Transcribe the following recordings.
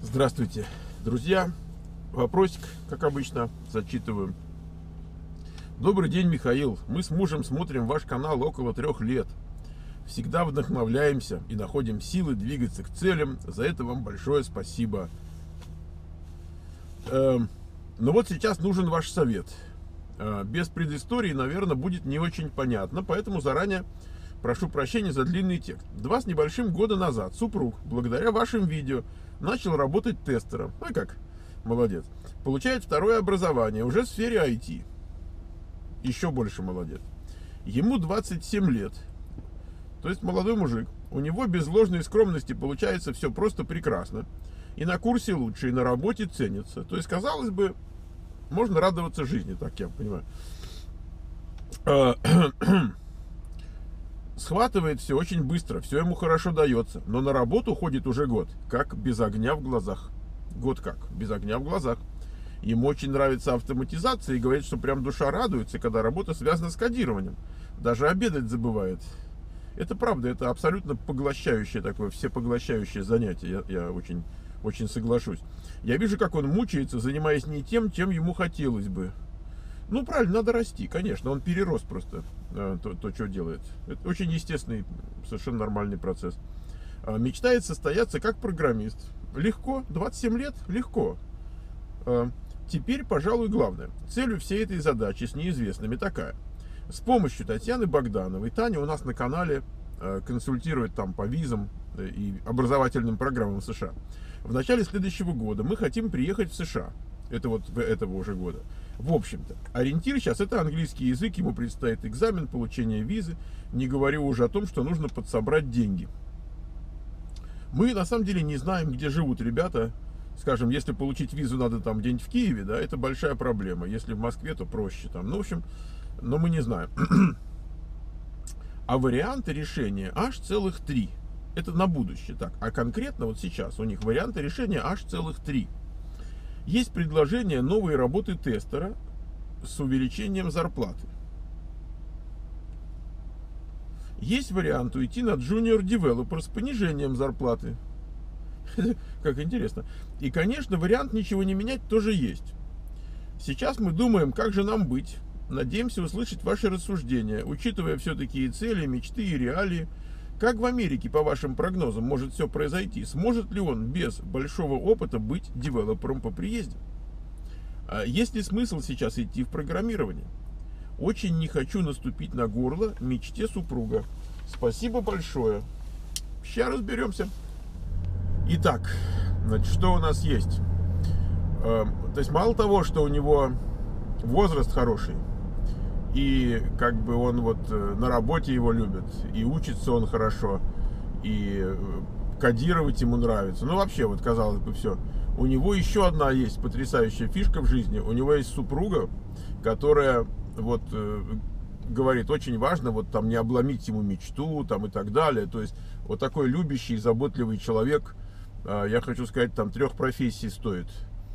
Здравствуйте, друзья. Вопросик, как обычно, зачитываю. Добрый день, Михаил. Мы с мужем смотрим ваш канал около 3 лет. Всегда вдохновляемся и находим силы двигаться к целям. За это вам большое спасибо. Но вот сейчас нужен ваш совет. Без предыстории, наверное, будет не очень понятно, поэтому заранее прошу прощения за длинный текст. 2 с небольшим года назад супруг, благодаря вашим видео, начал работать тестером. Ну как, молодец. Получает второе образование, уже в сфере IT. Еще больше молодец. Ему 27 лет. То есть молодой мужик. У него без ложной скромности получается все просто прекрасно. И на курсе лучше, и на работе ценится. То есть, казалось бы, можно радоваться жизни, так я понимаю. Схватывает все очень быстро, все ему хорошо дается, но на работу ходит уже год, как без огня в глазах. Год как, без огня в глазах. Ему очень нравится автоматизация и говорит, что прям душа радуется, когда работа связана с кодированием. Даже обедать забывает. Это правда, это абсолютно поглощающее такое, всепоглощающее занятие, я очень соглашусь. Я вижу, как он мучается, занимаясь не тем, чем ему хотелось бы. Ну, правильно, надо расти, конечно, он перерос просто то, что делает. Это очень естественный, совершенно нормальный процесс. Мечтает состояться как программист. Легко, 27 лет, легко. Теперь, пожалуй, главное. Целью всей этой задачи с неизвестными такая. С помощью Татьяны Богдановой, Таня у нас на канале консультирует там по визам и образовательным программам в США. В начале следующего года мы хотим приехать в США. Это вот этого уже года. В общем-то, ориентир сейчас это английский язык, ему предстоит экзамен, получение визы, не говорю уже о том, что нужно подсобрать деньги. Мы на самом деле не знаем, где живут ребята. Скажем, если получить визу надо там где-нибудь в Киеве, да, это большая проблема. Если в Москве, то проще там. Ну, в общем, но мы не знаем. А варианты решения аж целых 3. Это на будущее. Так, а конкретно вот сейчас у них варианты решения аж целых 3. Есть предложение новой работы тестера с увеличением зарплаты. Есть вариант уйти на Junior Developer с понижением зарплаты. Как интересно. И, конечно, вариант ничего не менять тоже есть. Сейчас мы думаем, как же нам быть. Надеемся услышать ваши рассуждения, учитывая все-таки и цели, и мечты, и реалии. Как в Америке, по вашим прогнозам, может все произойти? Сможет ли он без большого опыта быть девелопером по приезде? Есть ли смысл сейчас идти в программирование? Очень не хочу наступить на горло мечте супруга. Спасибо большое. Сейчас разберемся. Итак, значит, что у нас есть? То есть мало того, что у него возраст хороший, и как бы он вот на работе его любит, и учится он хорошо, и кодировать ему нравится. Ну вообще, вот казалось бы, все. У него еще одна есть потрясающая фишка в жизни. У него есть супруга, которая вот говорит, очень важно вот там не обломить ему мечту там и так далее. То есть вот такой любящий, заботливый человек, я хочу сказать, там 3 профессий стоит.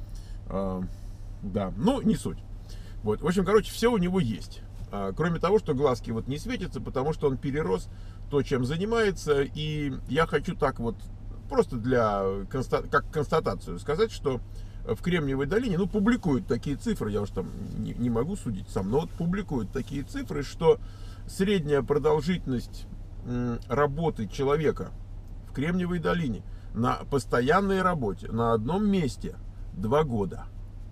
Да, ну не суть. Вот, в общем, короче, все у него есть. Кроме того, что глазки вот не светятся, потому что он перерос то, чем занимается. И я хочу так вот, просто как констатацию сказать, что в Кремниевой долине, ну, публикуют такие цифры, я уж там не могу судить сам, но вот публикуют такие цифры, что средняя продолжительность работы человека в Кремниевой долине на постоянной работе, на одном месте 2 года.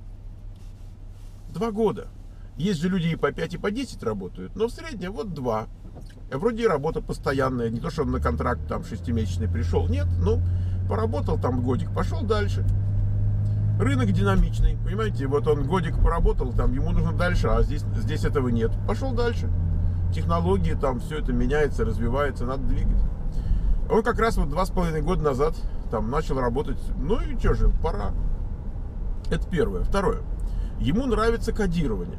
2 года. Есть же люди и по 5, и по 10 работают, но в среднем вот 2. Вроде и работа постоянная, не то, что он на контракт там 6-месячный пришел, нет, ну, поработал там годик, пошел дальше. Рынок динамичный, понимаете, вот он годик поработал, там ему нужно дальше, а здесь этого нет, пошел дальше. Технологии там, все это меняется, развивается, надо двигать. Он как раз вот 2,5 года назад там начал работать, ну и что же, пора. Это первое. Второе. Ему нравится кодирование.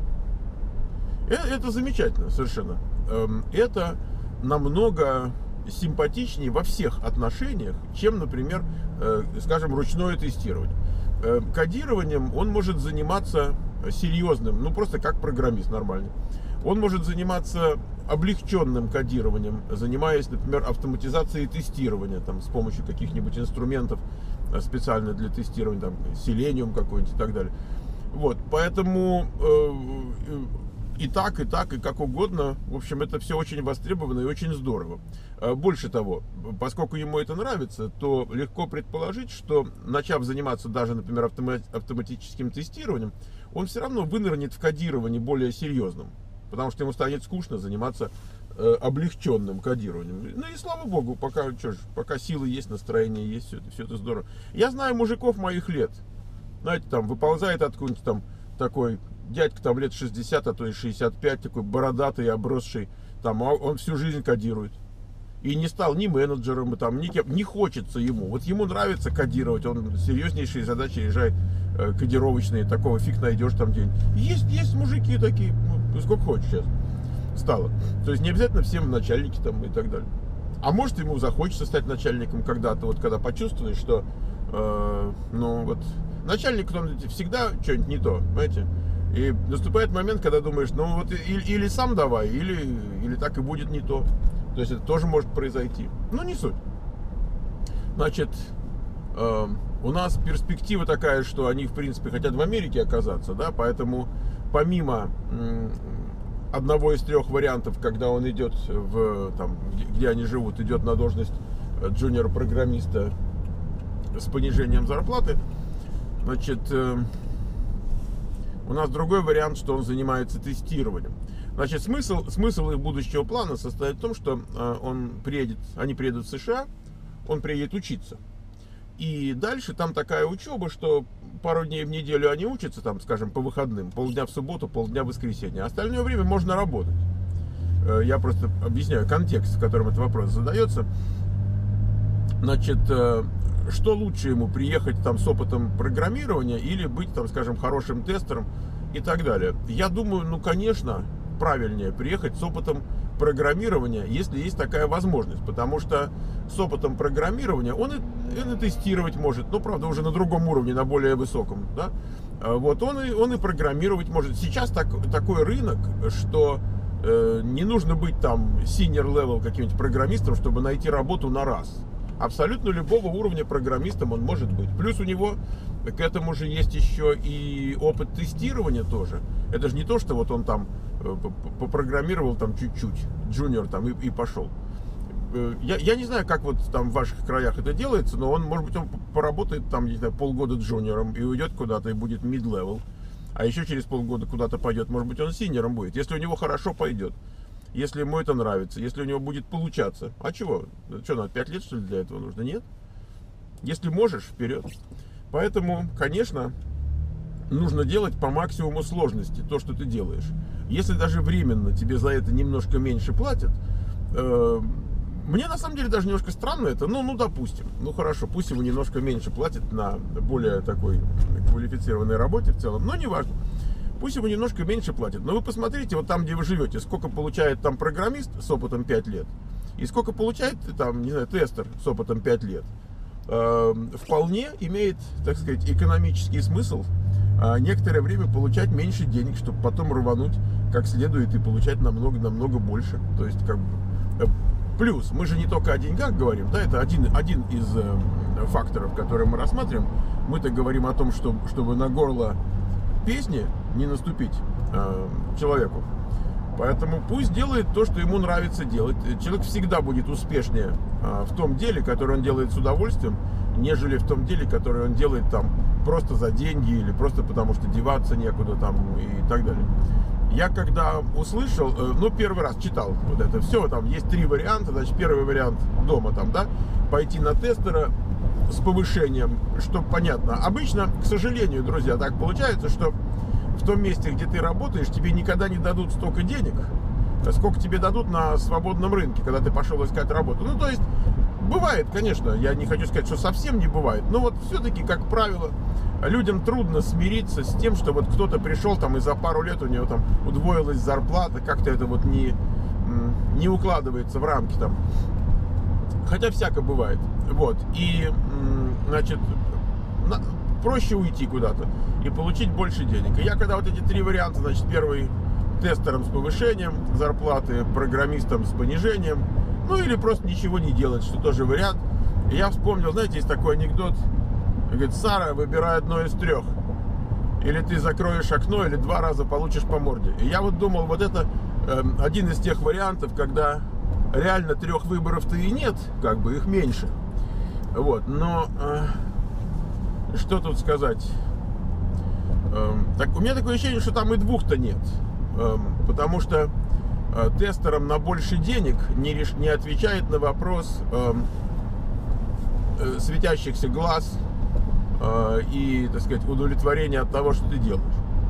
Это замечательно совершенно. Это намного симпатичнее во всех отношениях, чем, например, скажем, ручное тестирование. Кодированием он может заниматься серьезным, ну просто как программист нормальный. Он может заниматься облегченным кодированием, занимаясь, например, автоматизацией тестирования там, с помощью каких-нибудь инструментов специально для тестирования, там, Selenium какой-нибудь и так далее. Вот, поэтому и так, и как угодно. В общем, это все очень востребовано и очень здорово. Больше того, поскольку ему это нравится, то легко предположить, что, начав заниматься даже, например, автоматическим тестированием, он все равно вынырнет в кодировании более серьезном, потому что ему станет скучно заниматься облегченным кодированием. Ну и слава богу, пока силы есть, настроение есть, все это здорово. Я знаю мужиков моих лет, знаете, там выползает откуда-нибудь там такой дядька, там лет 60, а то и 65, такой бородатый, обросший, там, он всю жизнь кодирует. И не стал ни менеджером, там, ни кем, не хочется ему. Вот ему нравится кодировать, он серьезнейшие задачи решает, кодировочные, такого фиг найдешь там день. Есть мужики такие, ну, сколько хочешь сейчас стало. То есть не обязательно всем начальники там и так далее. А может, ему захочется стать начальником когда-то, вот когда почувствуешь, что, ну вот, начальник, он всегда что-нибудь не то, понимаете? И наступает момент, когда думаешь, ну вот или сам давай, или так и будет не то. То есть это тоже может произойти. Но не суть. Значит, у нас перспектива такая, что они, в принципе, хотят в Америке оказаться, да, поэтому помимо одного из 3 вариантов, когда он идет там, где они живут, идет на должность джуниор-программиста с понижением зарплаты, значит, у нас другой вариант, что он занимается тестированием. Значит, смысл их будущего плана состоит в том, что они приедут в США, он приедет учиться. И дальше там такая учеба, что пару дней в неделю они учатся, там, скажем, по выходным, полдня в субботу, полдня в воскресенье. А остальное время можно работать. Я просто объясняю контекст, в котором этот вопрос задается. Значит, что лучше ему, приехать там с опытом программирования или быть, там, скажем, хорошим тестером и так далее? Я думаю, ну, конечно, правильнее приехать с опытом программирования, если есть такая возможность, потому что с опытом программирования он и тестировать может, но, правда, уже на другом уровне, на более высоком, да? Вот он и программировать может. Сейчас такой рынок, что не нужно быть там senior level каким-нибудь программистом, чтобы найти работу на раз. Абсолютно любого уровня программистом он может быть. Плюс у него к этому же есть еще и опыт тестирования тоже. Это же не то, что вот он там попрограммировал там чуть-чуть, джуниор там и пошел. Я не знаю, как вот там в ваших краях это делается, но он, может быть, он поработает там, не знаю, полгода джуниором и уйдет куда-то и будет mid-level. А еще через полгода куда-то пойдет, может быть, он синьором будет, если у него хорошо пойдет. Если ему это нравится, если у него будет получаться. А чего? Что, надо 5 лет, что ли, для этого нужно? Нет. Если можешь, вперед. Поэтому, конечно, нужно делать по максимуму сложности то, что ты делаешь. Если даже временно тебе за это немножко меньше платят, мне на самом деле даже немножко странно это, ну допустим, ну хорошо, пусть ему немножко меньше платят на более такой квалифицированной работе в целом, но не важно. Пусть ему немножко меньше платят. Но вы посмотрите, вот там, где вы живете, сколько получает там программист с опытом 5 лет, и сколько получает там, не знаю, тестер с опытом 5 лет. Вполне имеет, так сказать, экономический смысл некоторое время получать меньше денег, чтобы потом рвануть как следует и получать намного больше. То есть, как бы, плюс, мы же не только о деньгах говорим, да, это один из факторов, которые мы рассматриваем. Мы-то говорим о том, чтобы на горло песни не наступить человеку. Поэтому пусть делает то, что ему нравится делать. Человек всегда будет успешнее в том деле, которое он делает с удовольствием, нежели в том деле, которое он делает там просто за деньги или просто потому, что деваться некуда там и так далее. Я когда услышал, ну, первый раз читал вот это все, там есть 3 варианта. Значит, первый вариант дома там, да, пойти на тестера с повышением, что понятно. Обычно, к сожалению, друзья, так получается, что в том месте, где ты работаешь, тебе никогда не дадут столько денег, сколько тебе дадут на свободном рынке, когда ты пошел искать работу. Ну, то есть, бывает, конечно, я не хочу сказать, что совсем не бывает, но вот все-таки, как правило, людям трудно смириться с тем, что вот кто-то пришел там и за пару лет у него там удвоилась зарплата, как-то это вот не укладывается в рамки там. Хотя всяко бывает. Вот. И, значит, проще уйти куда-то и получить больше денег. И я когда вот эти 3 варианта, значит, первый тестером с повышением зарплаты, программистом с понижением, ну или просто ничего не делать, что тоже вариант. И я вспомнил, знаете, есть такой анекдот, Говорит, Сара, выбирай одно из трех. Или ты закроешь окно, или 2 раза получишь по морде. И я вот думал, вот это один из тех вариантов, когда реально 3 выборов-то и нет, как бы их меньше. Вот, но что тут сказать? Так, у меня такое ощущение, что там и 2-то нет. Потому что тестерам на больше денег не отвечает на вопрос светящихся глаз и, так сказать, удовлетворения от того, что ты делаешь.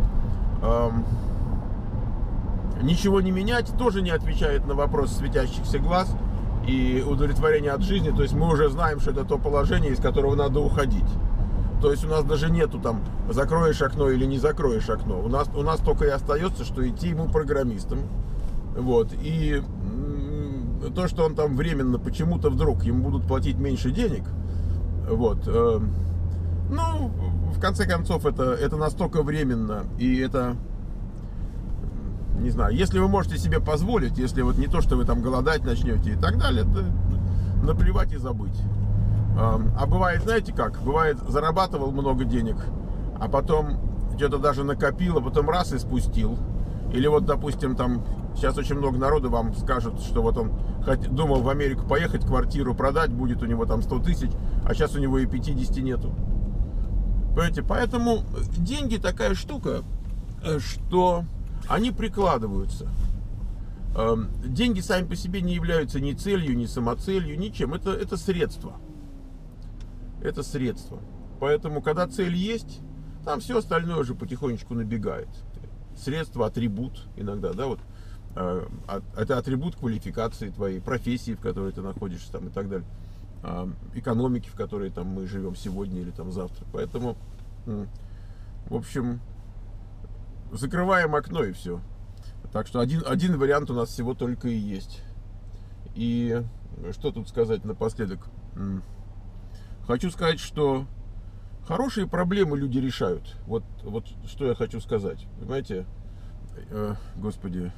Ничего не менять тоже не отвечает на вопрос светящихся глаз и удовлетворения от жизни. То есть мы уже знаем, что это то положение, из которого надо уходить. То есть у нас даже нету там закроешь окно или не закроешь окно. У нас только и остается, что идти ему программистом. Вот. И то, что он там временно почему-то вдруг ему будут платить меньше денег. Вот. Ну, в конце концов, это настолько временно. И это, не знаю, если вы можете себе позволить, если вот не то, что вы там голодать начнете и так далее, то наплевать и забыть. А бывает, знаете как? Бывает, зарабатывал много денег, а потом что-то даже накопил, а потом раз и спустил. Или вот, допустим, там сейчас очень много народу вам скажут, что вот он думал в Америку поехать, квартиру продать, будет у него там 100 тысяч, а сейчас у него и 50 нету. Понимаете? Поэтому деньги такая штука, что они прикладываются. Деньги сами по себе не являются ни целью, ни самоцелью, ничем. Это средство. Это средство. Поэтому, когда цель есть, там все остальное уже потихонечку набегает. Средство, атрибут иногда, да, вот. Это атрибут квалификации твоей, профессии, в которой ты находишься, там, и так далее. Экономики, в которой там мы живем сегодня или там завтра. Поэтому, в общем, закрываем окно и все. Так что один вариант у нас всего только и есть. И что тут сказать напоследок? Хочу сказать, что хорошие проблемы люди решают. Вот что я хочу сказать. Понимаете? Господи.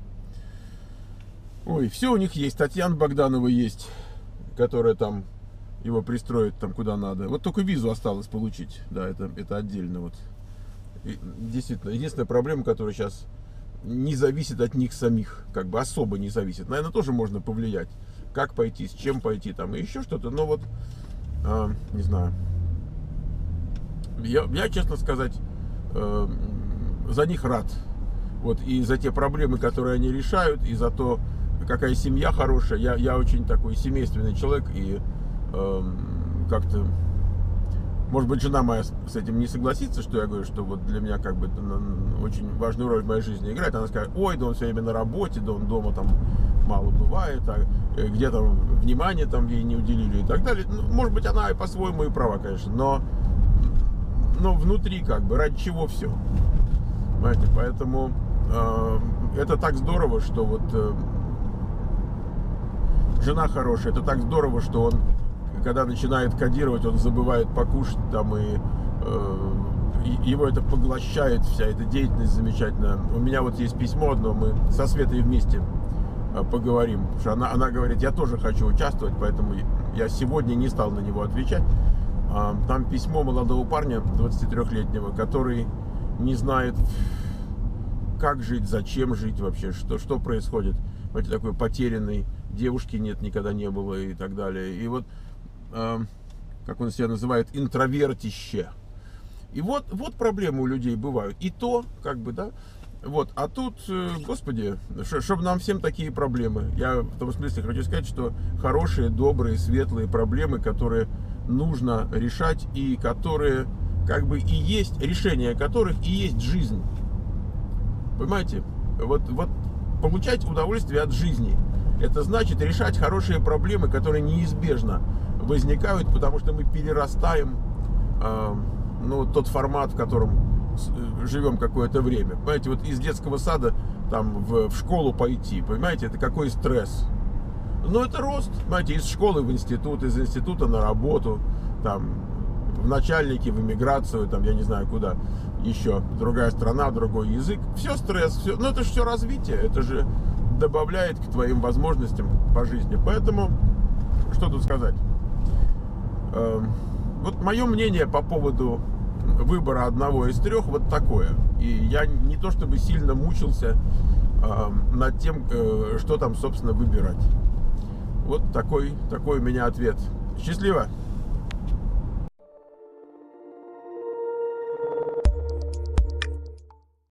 Ой, все у них есть. Татьяна Богданова есть, которая там его пристроит там куда надо. Вот только визу осталось получить. Да, это отдельно. Вот. И, действительно, единственная проблема, которая сейчас не зависит от них самих, как бы особо не зависит. Наверное, тоже можно повлиять. Как пойти, с чем пойти, там, и еще что-то. Но вот, не знаю. Я, честно сказать, за них рад. Вот, и за те проблемы, которые они решают, и за то, какая семья хорошая. Я очень такой семейственный человек, и как-то, может быть, жена моя с этим не согласится, что я говорю, что вот для меня как бы это очень важную роль в моей жизни играет. Она скажет, ой, да он все время на работе, да он дома там мало бывает, а где там внимание там ей не уделили и так далее. Ну, может быть, она и по-своему и права, конечно, но внутри как бы, ради чего все. Понимаете, поэтому это так здорово, что вот жена хорошая, это так здорово, что он, когда начинает кодировать, он забывает покушать там, и его это поглощает, вся эта деятельность замечательная. У меня вот есть письмо одно, мы со Светой вместе поговорим, потому что она говорит, я тоже хочу участвовать, поэтому я сегодня не стал на него отвечать. Там письмо молодого парня, 23-летнего, который не знает, как жить, зачем жить вообще, что происходит. Знаете, такой потерянный, девушки нет, никогда не было и так далее. И вот, как он себя называет, интровертище. И вот проблемы у людей бывают. И то, как бы, да, вот. А тут, господи, чтобы нам всем такие проблемы. Я в том смысле хочу сказать, что хорошие, добрые, светлые проблемы, которые нужно решать и которые, как бы, и есть, решение которых и есть жизнь. Понимаете? Вот получать удовольствие от жизни. Это значит решать хорошие проблемы, которые неизбежно возникают, потому что мы перерастаем тот формат, в котором живем какое-то время. Понимаете, вот из детского сада там в школу пойти, понимаете, это какой стресс. Но это рост, понимаете, из школы в институт, из института на работу, там, в начальники, в эмиграцию, там, я не знаю куда еще, другая страна, другой язык. Все стресс, все, но это же все развитие, это же добавляет к твоим возможностям по жизни. Поэтому, что тут сказать? Вот мое мнение по поводу выбора одного из трех вот такое. И я не то чтобы сильно мучился над тем, что там, собственно, выбирать. Вот такой у меня ответ. Счастливо!